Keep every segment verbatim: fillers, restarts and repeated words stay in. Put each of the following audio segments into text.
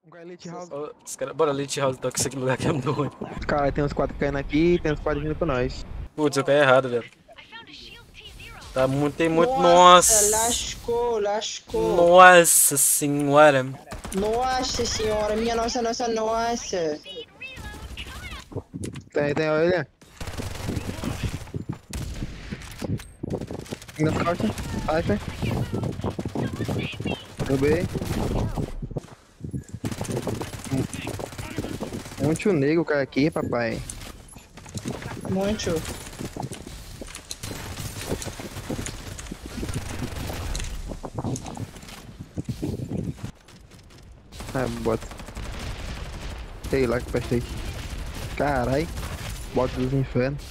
Vai Elite House. Ó, os cara... Bora, Elite House, toca esse aqui no lugar que é muito ruim. Cara, tem uns quatro caindo aqui, tem uns quatro vindo com nós. Putz, eu caí errado, velho. Tá muito, tem muito. Nossa, Nossa! lascou, lascou. Nossa senhora! Nossa senhora, minha nossa, nossa, nossa. Tem, tem, olha. Nas costas. Cypher. Derrubei. Muito negro, cara, aqui, papai. Muito. Ah, bota. Sei lá que prestei. Carai. Bota dos infernos.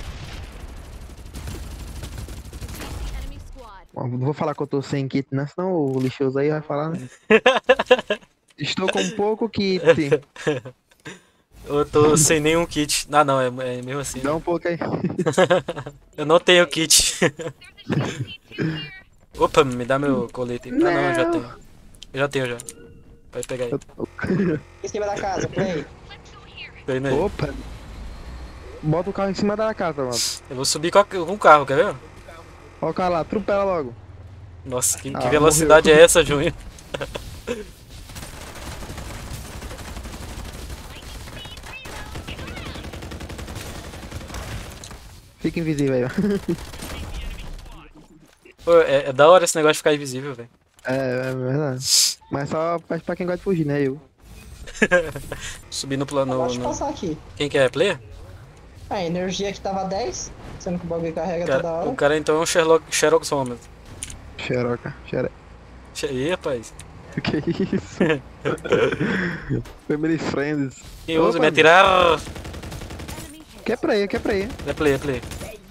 Bom, não vou falar que eu tô sem kit, né? Senão o lixoso aí vai falar, né? Estou com pouco kit. Eu tô sem nenhum kit. Ah, não, é, é mesmo assim. Dá um pouco aí. Eu não tenho kit. Opa, me dá meu colete. Ah, não, eu já tenho. Eu já tenho já. Pode pegar aí. Em cima da casa, play. Tô indo aí. Opa. Bota o carro em cima da casa, mano. Eu vou subir com, a- com o carro, quer ver? Olha o cara lá, atropela logo. Nossa, que, que Ah, velocidade morreu. é essa, Júnior? Fica invisível aí, ó. Pô, é, é da hora esse negócio de ficar invisível, velho. É, é verdade. Mas só faz pra quem gosta de fugir, né? Eu. Subir no plano. Pode No... passar aqui. Quem que é? Player? A energia que tava dez, sendo que o bagulho carrega Cara- toda hora. o cara então é um Sherlock, Sherlock Holmes. Xeroca, xere... Ih, rapaz. Que isso? Family Friends. Quem usa Opa, me atirar? Que é pra aí, que é pra aí. É player, é player.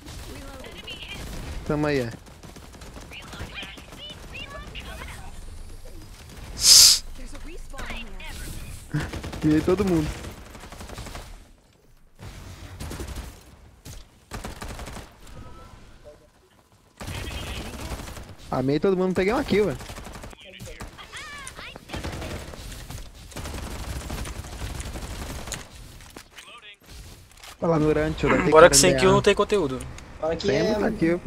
Tamo aí, é. E aí todo mundo. Amei todo mundo, peguei uma kill, velho. Olha lá no rancho, vai ter Bora que sem ganhar. kill não tem conteúdo. Olha que Tem é. muita kill,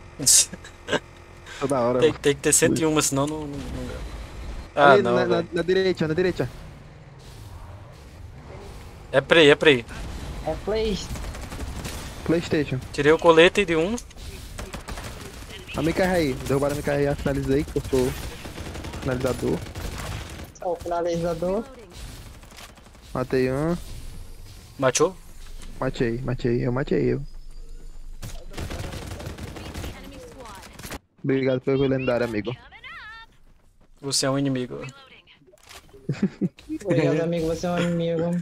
toda hora. tem, mano. tem que ter cento e um, senão não. não, não... Ah, Ali não. na, na, velho. na direita, na direita. É play, é play. É play. Playstation. Tirei o colete de um. A me carrega aí. Derrubaram a me carrega, finalizei, que eu sou finalizador. O finalizador. Matei um. Matou? Matei, matei, eu matei eu. Obrigado pelo lendário, amigo. Você é um inimigo. Obrigado, amigo. Você é um amigo.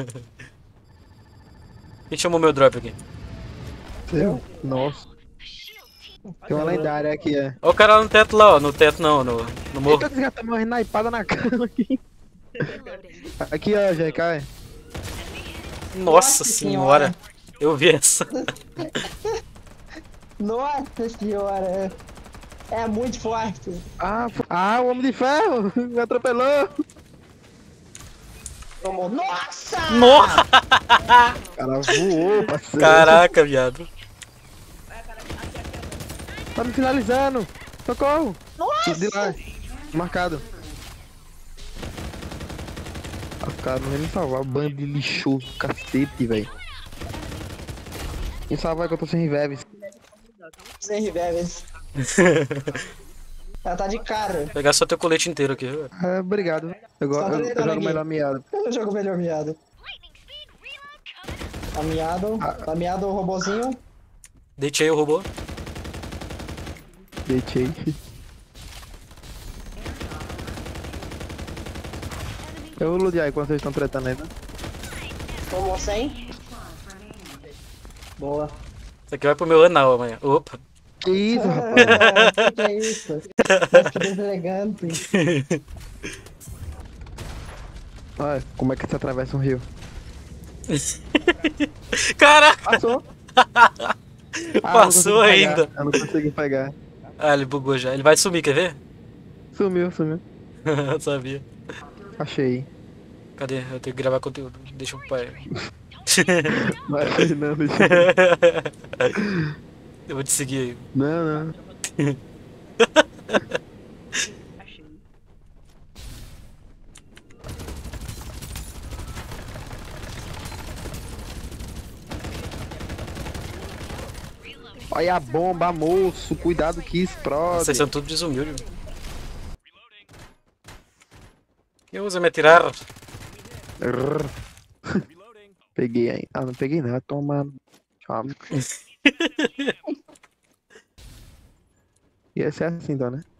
Quem chamou meu drop aqui? Seu? Nossa. Tem uma lendária aqui, é. Olha o cara lá no teto lá, ó. No teto não, no, no morro. Eita, esse já tá morrendo naipada na cama aqui. Aqui, ó, G K. Nossa Nossa senhora. Eu vi essa. Nossa senhora. É muito forte. Ah, f- ah, o Homem de Ferro me atropelou. Tomou. Nossa! Nossa! O cara voou, parceiro. Caraca, viado. Tá me finalizando. Socorro. Nossa! De lá. Marcado. Ah, o cara não vai me salvar. Bando de lixoso, cacete, velho. Me salva aí que eu tô sem revive. Sem reverbes. Ela tá de cara. Vou pegar só teu colete inteiro aqui, viu? É, obrigado. Eu, go- Só eu, eu tretando jogo aqui. melhor miado. Eu não jogo melhor miado. Tá miado. Tá miado o robozinho. Deitei o robô. Deixei. Eu vou ludiar aí quando vocês estão tretando ainda. Tomou cem. Boa. Isso aqui vai pro meu anal amanhã. Opa. Que isso, rapaz? Ah, que que é isso? Mas que deselegante. Olha, como é que você atravessa um rio? Caraca! Passou. Ah, eu não Passou consigo ainda. pegar, Eu não consigo pegar. Ah, ele bugou já. Ele vai sumir, quer ver? Sumiu, sumiu. Sabia. Achei. Cadê? Eu tenho que gravar conteúdo. Deixa o pai. Vai, não, deixa eu... Eu vou te seguir aí. Não, não. Olha a bomba, moço. Cuidado que explode. Vocês são tudo desumildes. Quem usa me atirar? Rrr. Peguei aí. Ah, não peguei não. Toma. Tchau. Ia ser assim então, né?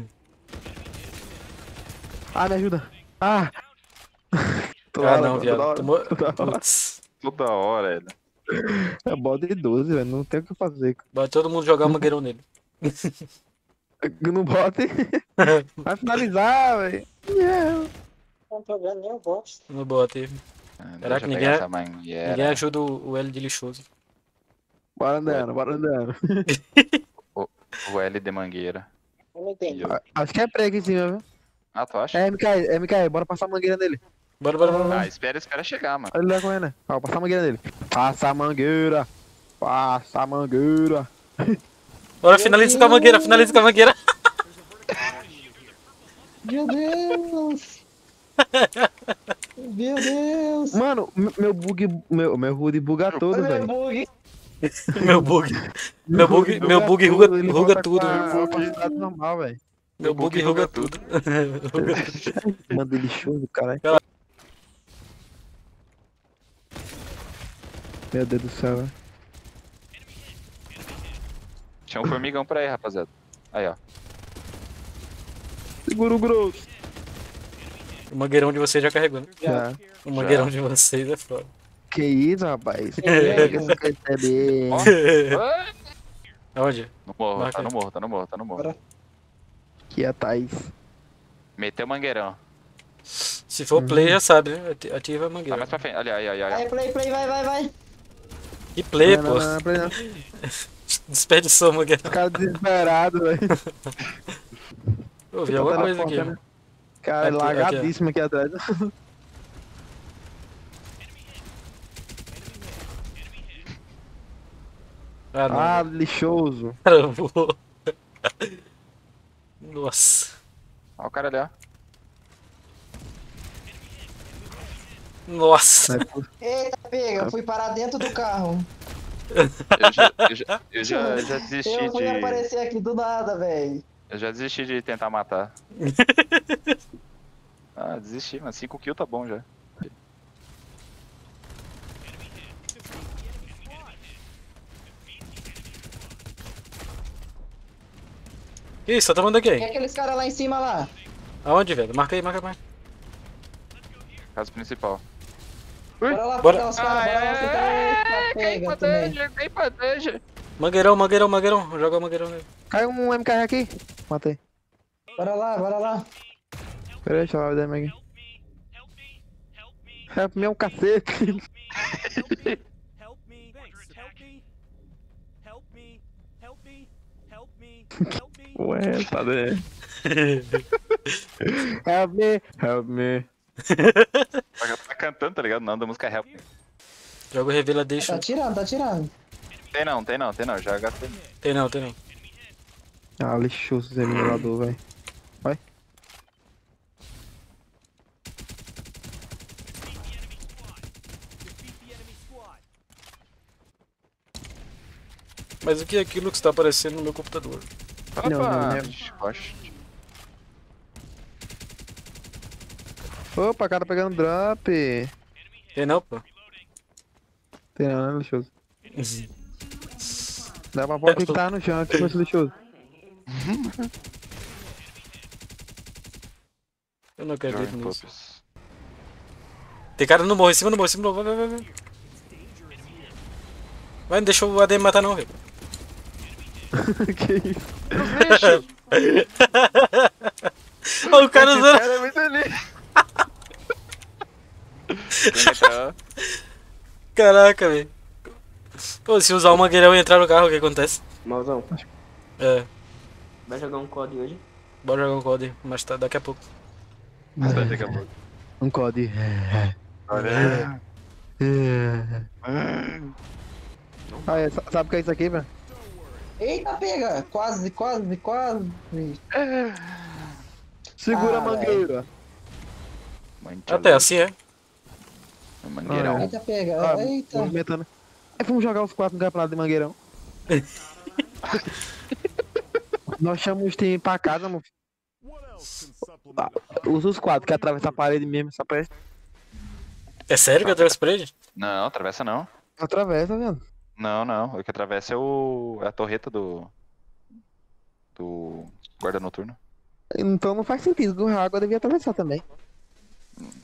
Ah, me ajuda. Ah! Toda Ah hora, não, toda viado. hora, Tomou... toda hora. Putz. Toda hora, velho. É bode de doze, velho. Não tem o que fazer. Vai todo mundo jogar o mangueirão nele. Não bote. Vai finalizar, velho. Yeah. Não tô vendo nem o box. No bote. Ah, Caraca, deixa eu ninguém pegar é- essa mangueira. Ninguém ajuda o o L de lixoso. Bora andando, bora andando. O L de mangueira. Eu não entendi. E eu- A- Acho que é pré aqui em cima, viu? Ah, tu acha? É, M K, é M K, bora passar a mangueira nele. Bora, bora, bora. Ah, bora. espera, espera chegar, mano. Olha ele lá correndo. Ó, passar a mangueira nele. Passa a mangueira. Passa a mangueira. Bora, finaliza com a mangueira, finaliza com a mangueira. Meu Deus! Meu Deus! Mano, m- meu bug, meu, meu H U D buga todo, Meu velho. bug! Meu bug. Meu bug, meu bug buga ruga, tudo, ele ruga volta tudo. com a velocidade normal, velho. Meu bug ruga tudo. Manda ele chuva, caralho. Cala- Meu Deus do céu, velho. Tinha um formigão pra aí, rapaziada. Aí, ó. Segura o grosso. O mangueirão de vocês já carregou, né? Já. O mangueirão de vocês é foda. Que isso, rapaz? É. Que você percebe? Ó. Ah! Aonde? No morro, Marca tá aí. no morro, tá no morro, tá no morro. Bora. Que é a Thaís. Meteu o mangueirão. Se for play, já sabe, né? Ati- Ativa a Tá mangueira. mais pra frente. Olha aí, aí, aí. Aí, play, play, vai, vai, vai! E play, Não, pô. não, não, não, não. Desperdiçou o mangueirão. Cara desesperado, velho. Eu vi alguma Tá coisa aqui. teleportando. Cara, Aqui, lagadíssimo aqui atrás. Ah, não. Ah, lixoso. Cara, voou. Nossa. Ó o cara ali, ó. Nossa. Eita, pega, eu fui parar dentro do carro. Eu já, eu já, eu já, já desisti Eu fui de. aparecer aqui do nada, velho. Eu já desisti de tentar matar. Ah, desisti, mano. cinco kills tá bom já. Que isso? Tá tomando E aqui? aqueles caras lá em cima lá? Aonde, velho? Marca aí, marca mais. Caso principal. Bora lá Bora. pegar os caras, bora lá pegar. Eita, pega também. cai bandeja. Mangueirão, mangueirão, mangueirão. Joga o mangueirão nele. Caiu um M K aqui. Matei. Bora lá, bora lá. Pera aí, deixa eu lá o D M aqui. Help me é um cacete. Help me, thanks. Help me. Help me. Help me. Help me. Help me. Ué, tá dentro. Help me, help me. Tá, tá cantando, tá ligado? Não, da música Help. Joga o Revela deixa. Tá tirando, tá tirando. Tem não, tem não, tem não. Já gastei. Tem não, tem não. Ah, lixoso esse emulador, velho. Vai. Defeat the enemy squad. Mas o que é aquilo que está aparecendo no meu computador? Opa! Não, não, não. Oxe. Opa, cara pegando drop. Tem não, pô. Tem não, né, lixoso? Dá pra pôr que tá no chão, que fosse lixoso. Eu não acredito Join nisso. Pups. Tem cara no morro, em cima do morro, em cima do morro. Vai, vai, vai, vai. Vai, não deixa o A D M matar não, velho. Que isso? Olha o cara usando. Cara, é muito ali. Então, Caraca, velho. Pô, se usar o mangueirão e entrar no carro, o que acontece? Mauzão, É, vai jogar um C O D hoje? bora jogar um C O D, mas tá daqui a pouco. daqui a pouco. Um código. Olha. Ah, é, sa- sabe o que é isso aqui, velho? Eita, pega! Quase, quase, quase. Segura Ah, a mangueira. Até assim, é? Mangueirão. Eita, pega! Ah, Eita! movimentando. Aí vamos jogar os quatro no campeonato de mangueirão. Nós chamamos os times pra casa, mano. Ah, usa os quatro que atravessa a parede mesmo, essa presta. É sério que eu trouxe pra ele? Não, atravessa não. Atravessa, vendo? Não, não. O que atravessa é o. É a torreta do. Do guarda noturno. Então não faz sentido, que a água devia atravessar também.